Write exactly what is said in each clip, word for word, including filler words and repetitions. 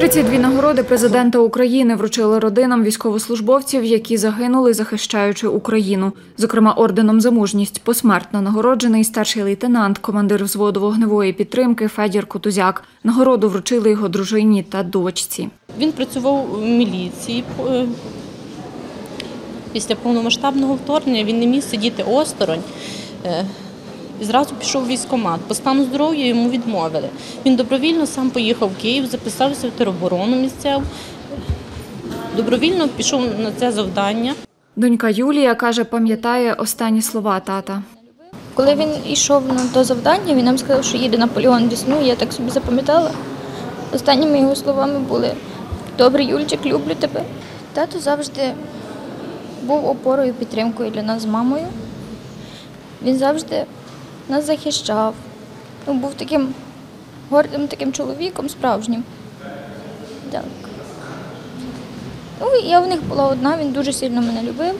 тридцять дві нагороди президента України вручили родинам військовослужбовців, які загинули, захищаючи Україну. Зокрема, орденом «За мужність» посмертно нагороджений старший лейтенант, командир взводу вогневої підтримки Федір Кутузяк. Нагороду вручили його дружині та дочці. Він працював в міліції. Після повномасштабного вторгнення він не міг сидіти осторонь. І зразу пішов в військкомат. По стану здоров'я йому відмовили. Він добровільно сам поїхав в Київ, записався в тероборону місцеву. Добровільно пішов на це завдання. Донька Юлія, каже, пам'ятає останні слова тата. Коли він йшов на то завдання, він нам сказав, що їде на полігон Десну, я так собі запам'ятала. Останніми його словами були: «Добрий Юльчик, люблю тебе». Тато завжди був опорою, підтримкою для нас з мамою. Він завжди нас захищав. Він був таким гордим таким чоловіком, справжнім. Так. Ну, я в них була одна, він дуже сильно мене любив.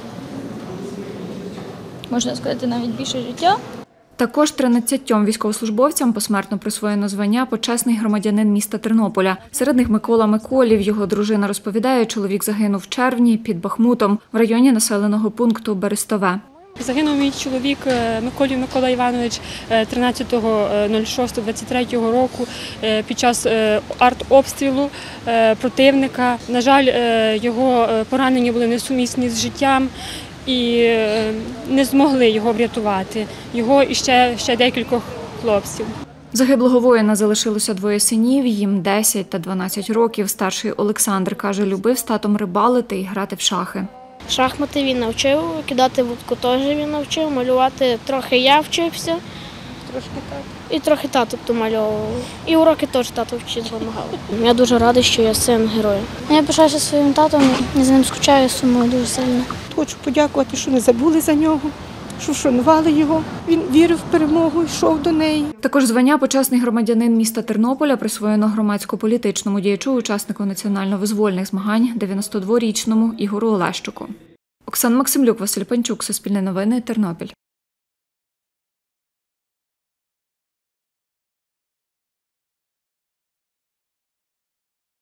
Можна сказати, навіть більше життя. Також тринадцятьом військовослужбовцям посмертно присвоєно звання «Почесний громадянин міста Тернополя». Серед них Микола Миколів. Його дружина розповідає, чоловік загинув в червні під Бахмутом в районі населеного пункту Берестове. Загинув мій чоловік Миколів Микола Іванович тринадцятого шостого двадцять третього року під час артобстрілу противника. На жаль, його поранення були несумісні з життям і не змогли його врятувати. Його і ще, ще декількох хлопців. Загиблого воїна залишилося двоє синів, їм десять та дванадцять років. Старший Олександр, каже, любив з татом рибалити і грати в шахи. Шахмати він навчив, кидати вудку теж він навчив, малювати трохи я вчився. Трошки так. І трохи тато домальовував. І уроки теж тато вчить, допомагав. Я дуже радий, що я син героя. Я пишаюся своїм татом, я за ним скучаю, сумую дуже сильно. Хочу подякувати, що не забули за нього, що вшанували його. Він вірив в перемогу, йшов до неї. Також звання «Почесний громадянин міста Тернополя» присвоєно громадсько-політичному діячу, учаснику національно-визвольних змагань, дев'яностодворічному Ігору Олещуку. Оксана Максимлюк, Василь Панчук, Суспільне новини, Тернопіль.